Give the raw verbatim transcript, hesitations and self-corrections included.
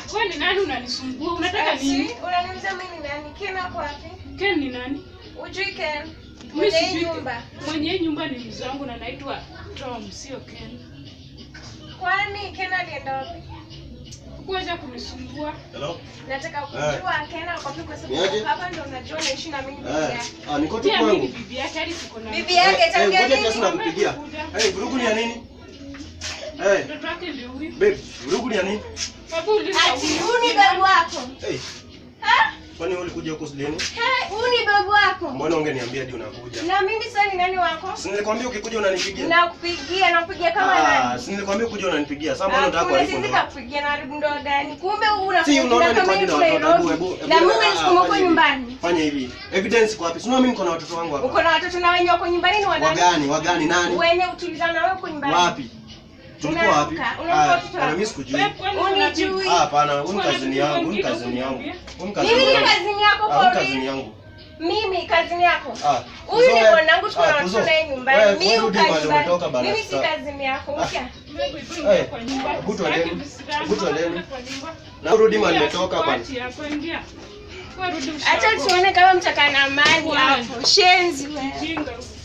Wewe ni nani unanisumbua? Unataka nini? Unaniuliza mimi ni nani? Ken hapo wapi? Ken ni nani? Ujui Ken? Mwenye nyumba. Mwenye nyumba ni mzangu na naitwa Tom, sio Ken. Kwani Ken alienda wapi? Kuweza kunisumbua. Hello? Nataka kujua Ken ako wapi kwa sababu hapa ndio unajua naishi na mimi bibi yake. Ah, niko tu kwangu. Bibi yake hadi tuko na. Bibi yake tangia nini? Ngoja nakupigia. Eh, vurugu ni ya nini? Eh. Mtoto wake ndio huyu. Babe, vurugu ni ya nini? Babu uliza ati huni babu wako. Eh. Ha? Kwani wewe ulikuja huko Sudani? Eh, huni babu wako. Mbona ungeniambia hadi unakuja? Na mimi sasa ni nani wako? Si nilikwambia ukikuja unanipigia. Nakupigia, nakupigia kama nani? Ah, si nilikwambia ukikuja unanipigia. Sasa mbona unataka kulipa? kulipa? Sisi kupigia na haribu ndoa gani? Kumbe unakuja si unaona ni kwa nini na watoto hebu. Na mimi nisikumo kwa nyumbani. Fanya hivi. Evidence kwa wapi? Sio mimi niko na watoto wangu hapa. Uko na watoto na wenyewe wako nyumbani ni wadani? Wagani, wagani nani? Wewe utulizana wewe uko nyumbani. Wapi? Tulikuwa wapi? Ah, na mimi sikujui. Unijui. Ah, hapana, huni kazini yangu, huni kazini yangu. Huni kazini yangu. Mimi ni kazini yako kwa nini? Kazini yangu. Mimi kazini yako. Ah. Huyu ni bwanangu tuko na watoto naye nyumbani. Mimi uko nyumbani. Mimi si kazini yako. Mkia. Eh, butu aleni. Butu aleni. Na urudi mali nimetoka bwana. Acha tuone kama mtakana amani hapo. Shenzi wewe.